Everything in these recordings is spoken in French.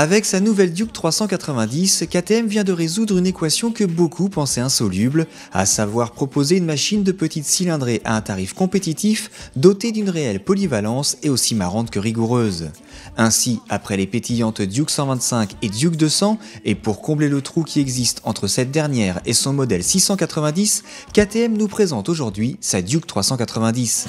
Avec sa nouvelle Duke 390, KTM vient de résoudre une équation que beaucoup pensaient insoluble, à savoir proposer une machine de petite cylindrée à un tarif compétitif, dotée d'une réelle polyvalence et aussi marrante que rigoureuse. Ainsi, après les pétillantes Duke 125 et Duke 200, et pour combler le trou qui existe entre cette dernière et son modèle 690, KTM nous présente aujourd'hui sa Duke 390.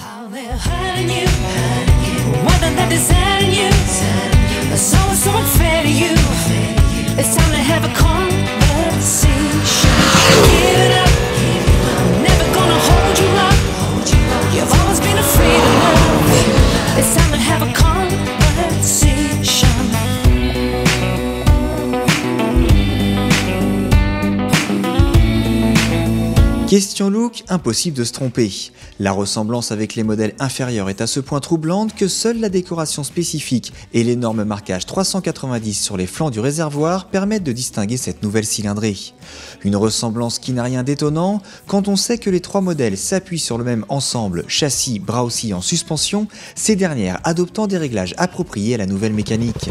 So unfair to you. It's time to have a conversation. Give it up. I'm never gonna hold you up. You've always been afraid of love. It's time to have a conversation. Question look, impossible de se tromper. La ressemblance avec les modèles inférieurs est à ce point troublante que seule la décoration spécifique et l'énorme marquage 390 sur les flancs du réservoir permettent de distinguer cette nouvelle cylindrée. Une ressemblance qui n'a rien d'étonnant quand on sait que les trois modèles s'appuient sur le même ensemble châssis, bras oscillants, suspension, ces dernières adoptant des réglages appropriés à la nouvelle mécanique.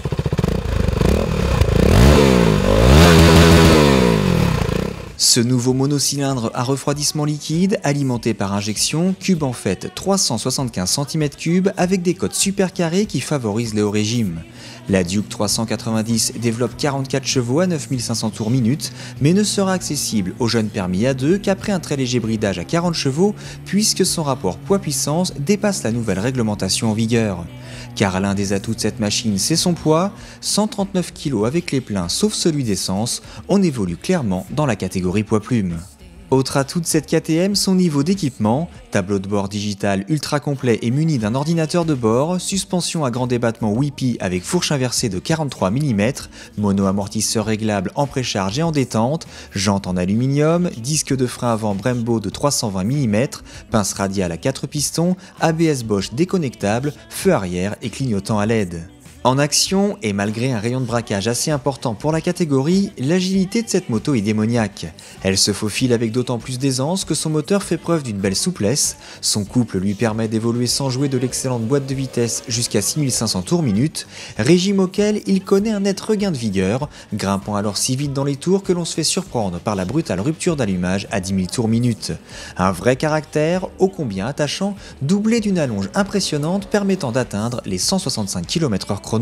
Ce nouveau monocylindre à refroidissement liquide, alimenté par injection, cube en fait 375 cm3 avec des cotes super carrées qui favorisent le haut régime. La Duke 390 développe 44 chevaux à 9500 tours minute, mais ne sera accessible aux jeunes permis A2 qu'après un très léger bridage à 40 chevaux, puisque son rapport poids-puissance dépasse la nouvelle réglementation en vigueur. Car l'un des atouts de cette machine, c'est son poids, 139 kg avec les pleins sauf celui d'essence, on évolue clairement dans la catégorie poids-plume. Autre atout de cette KTM, son niveau d'équipement, tableau de bord digital ultra complet et muni d'un ordinateur de bord, suspension à grand débattement Whippy avec fourche inversée de 43 mm, mono-amortisseur réglable en précharge et en détente, jantes en aluminium, disque de frein avant Brembo de 320 mm, pince radiale à 4 pistons, ABS Bosch déconnectable, feu arrière et clignotant à LED. En action, et malgré un rayon de braquage assez important pour la catégorie, l'agilité de cette moto est démoniaque. Elle se faufile avec d'autant plus d'aisance que son moteur fait preuve d'une belle souplesse, son couple lui permet d'évoluer sans jouer de l'excellente boîte de vitesse jusqu'à 6500 tours minute, régime auquel il connaît un net regain de vigueur, grimpant alors si vite dans les tours que l'on se fait surprendre par la brutale rupture d'allumage à 10 000 tours minute. Un vrai caractère, ô combien attachant, doublé d'une allonge impressionnante permettant d'atteindre les 165 km/h chrono.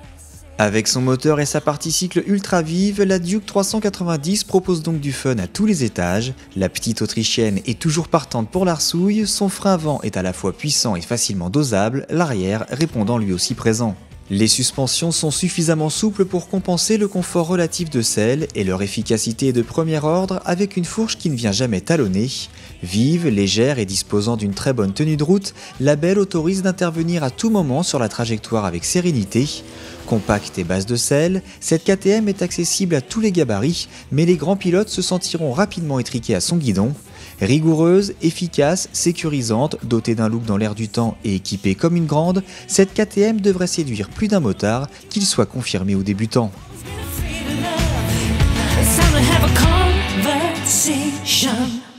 Avec son moteur et sa partie cycle ultra vive, la Duke 390 propose donc du fun à tous les étages. La petite autrichienne est toujours partante pour l'arsouille, son frein avant est à la fois puissant et facilement dosable, l'arrière répondant lui aussi présent. Les suspensions sont suffisamment souples pour compenser le confort relatif de celle et leur efficacité est de premier ordre avec une fourche qui ne vient jamais talonner. Vive, légère et disposant d'une très bonne tenue de route, la belle autorise d'intervenir à tout moment sur la trajectoire avec sérénité. Compacte et basse de selle, cette KTM est accessible à tous les gabarits, mais les grands pilotes se sentiront rapidement étriqués à son guidon. Rigoureuse, efficace, sécurisante, dotée d'un look dans l'air du temps et équipée comme une grande, cette KTM devrait séduire plus d'un motard, qu'il soit confirmé ou débutant. It's time to have a conversation.